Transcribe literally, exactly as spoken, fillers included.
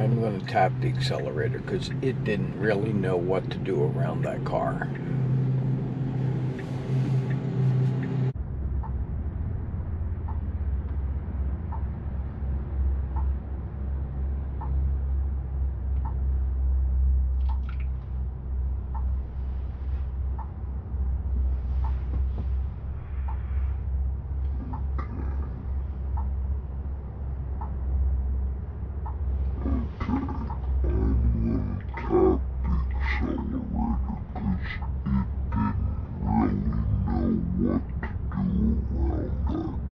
I'm going to tap the accelerator because it didn't really know what to do around that car.